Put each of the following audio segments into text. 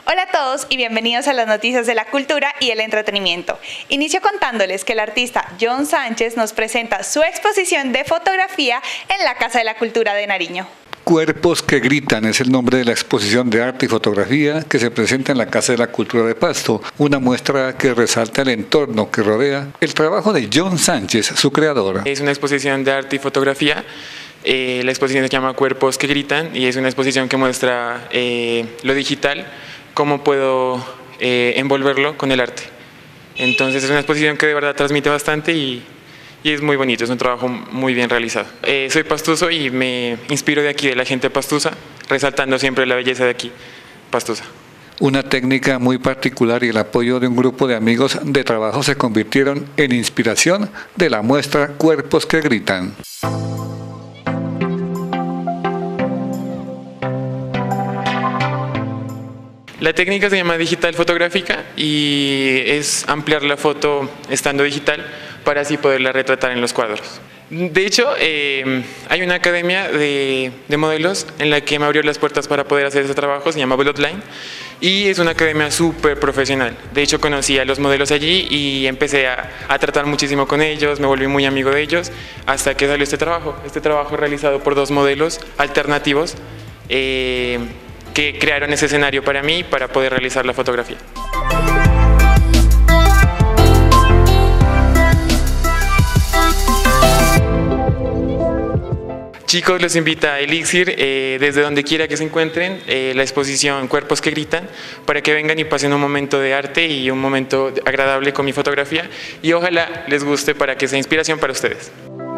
Hola a todos y bienvenidos a las noticias de la cultura y el entretenimiento. Inicio contándoles que el artista John Sánchez nos presenta su exposición de fotografía en la Casa de la Cultura de Nariño. Cuerpos que gritan es el nombre de la exposición de arte y fotografía que se presenta en la Casa de la Cultura de Pasto, una muestra que resalta el entorno que rodea el trabajo de John Sánchez, su creador. Es una exposición de arte y fotografía. La exposición se llama Cuerpos que gritan y es una exposición que muestra lo digital, cómo puedo envolverlo con el arte. Entonces es una exposición que de verdad transmite bastante y es muy bonito, es un trabajo muy bien realizado. Soy pastuso y me inspiro de aquí, de la gente pastusa, resaltando siempre la belleza de aquí, pastusa. Una técnica muy particular y el apoyo de un grupo de amigos de trabajo se convirtieron en inspiración de la muestra Cuerpos que gritan. La técnica se llama digital fotográfica y es ampliar la foto estando digital para así poderla retratar en los cuadros. De hecho, hay una academia de modelos en la que me abrió las puertas para poder hacer ese trabajo, se llama Bloodline, y es una academia súper profesional. De hecho, conocí a los modelos allí y empecé a tratar muchísimo con ellos, me volví muy amigo de ellos, hasta que salió este trabajo realizado por dos modelos alternativos que crearon ese escenario para mí para poder realizar la fotografía. Chicos, los invita a Elixir, desde donde quiera que se encuentren, la exposición Cuerpos que gritan, para que vengan y pasen un momento de arte y un momento agradable con mi fotografía y ojalá les guste para que sea inspiración para ustedes.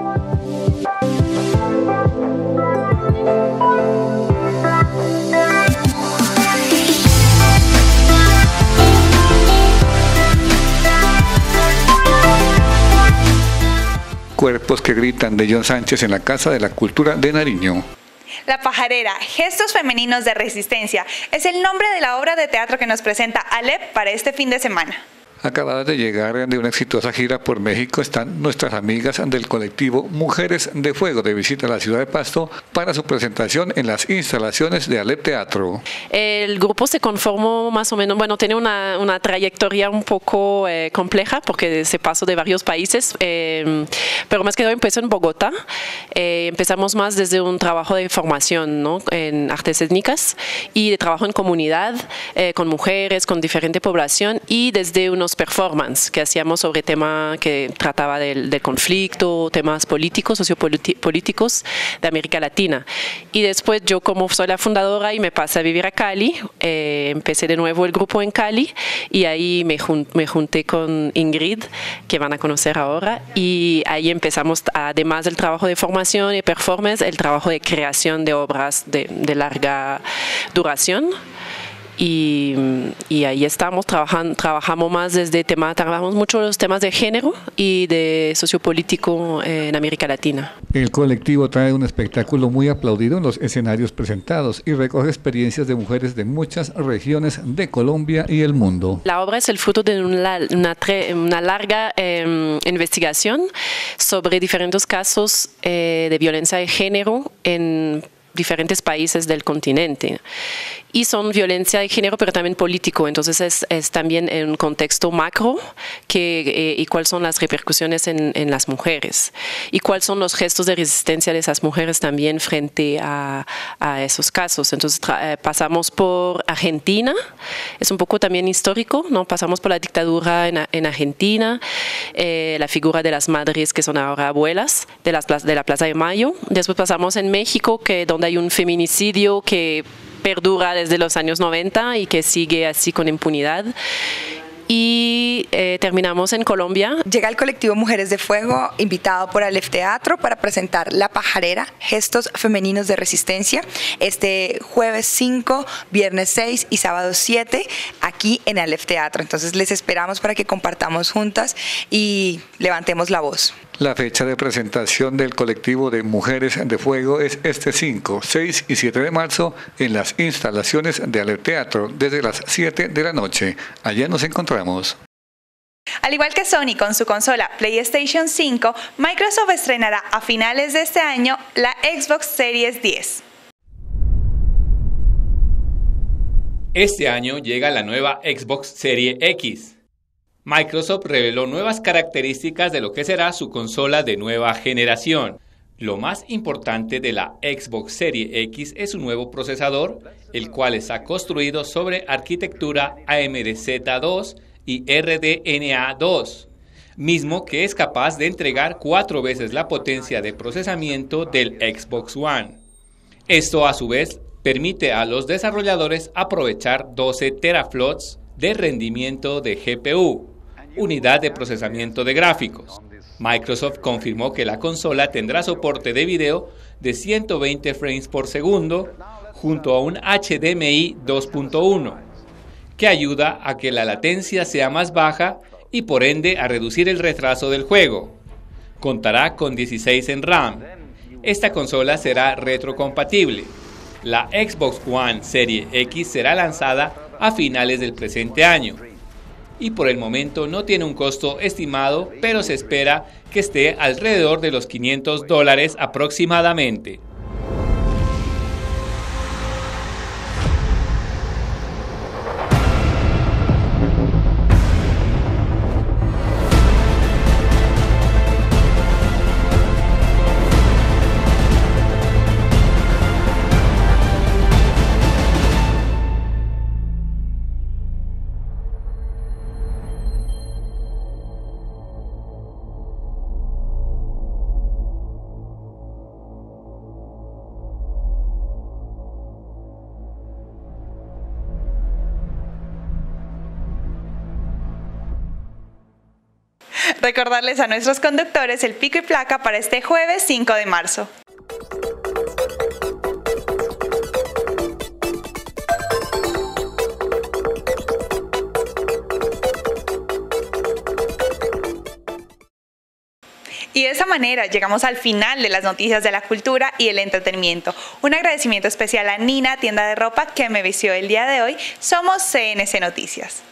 Cuerpos que gritan de John Sánchez en la Casa de la Cultura de Nariño. La pajarera, gestos femeninos de resistencia, es el nombre de la obra de teatro que nos presenta Alep para este fin de semana. Acabadas de llegar de una exitosa gira por México, están nuestras amigas del colectivo Mujeres de Fuego de visita a la ciudad de Pasto para su presentación en las instalaciones de Alep Teatro. El grupo se conformó más o menos, bueno, tiene una trayectoria un poco compleja porque se pasó de varios países, pero más que todo empezó en Bogotá. Empezamos más desde un trabajo de formación, ¿no?, en artes étnicas y de trabajo en comunidad, con mujeres, con diferente población y desde unos performance que hacíamos sobre temas que trataba del conflicto, temas políticos, sociopolíticos de América Latina. Y después yo, como soy la fundadora y me pasé a vivir a Cali, empecé de nuevo el grupo en Cali y ahí me junté con Ingrid, que van a conocer ahora, y ahí empezamos, además del trabajo de formación y performance, el trabajo de creación de obras de larga duración. Y ahí estamos, trabajamos más desde trabajamos mucho los temas de género y de sociopolítico en América Latina. El colectivo trae un espectáculo muy aplaudido en los escenarios presentados y recoge experiencias de mujeres de muchas regiones de Colombia y el mundo. La obra es el fruto de una larga investigación sobre diferentes casos de violencia de género en diferentes países del continente. Y son violencia de género, pero también político. Entonces es también en un contexto macro y cuáles son las repercusiones en las mujeres y cuáles son los gestos de resistencia de esas mujeres también frente a esos casos. Entonces pasamos por Argentina, es un poco también histórico, ¿no? Pasamos por la dictadura en Argentina, la figura de las madres que son ahora abuelas de la Plaza de Mayo. Después pasamos en México, donde hay un feminicidio que perdura desde los años 90 y que sigue así con impunidad. Y terminamos en Colombia. Llega el colectivo Mujeres de Fuego, invitado por Alep Teatro, para presentar La Pajarera, gestos femeninos de resistencia, este jueves 5, viernes 6 y sábado 7, aquí en Alep Teatro. Entonces les esperamos para que compartamos juntas y levantemos la voz. La fecha de presentación del colectivo de Mujeres de Fuego es este 5, 6 y 7 de marzo en las instalaciones de Alep Teatro desde las 7 de la noche. Allá nos encontramos. Al igual que Sony con su consola PlayStation 5, Microsoft estrenará a finales de este año la Xbox Series 10. Este año llega la nueva Xbox Series X. Microsoft reveló nuevas características de lo que será su consola de nueva generación. Lo más importante de la Xbox Series X es su nuevo procesador, el cual está construido sobre arquitectura AMD Z2 y RDNA2, mismo que es capaz de entregar 4 veces la potencia de procesamiento del Xbox One. Esto a su vez permite a los desarrolladores aprovechar 12 teraflops de rendimiento de GPU, unidad de procesamiento de gráficos. Microsoft confirmó que la consola tendrá soporte de video de 120 frames por segundo junto a un HDMI 2.1, que ayuda a que la latencia sea más baja y por ende a reducir el retraso del juego. Contará con 16 en RAM. Esta consola será retrocompatible. La Xbox One Series X será lanzada a finales del presente año y por el momento no tiene un costo estimado, pero se espera que esté alrededor de los $500 aproximadamente. Recordarles a nuestros conductores el pico y placa para este jueves 5 de marzo. Y de esa manera llegamos al final de las noticias de la cultura y el entretenimiento. Un agradecimiento especial a Nina, tienda de ropa, que me vistió el día de hoy. Somos CNC Noticias.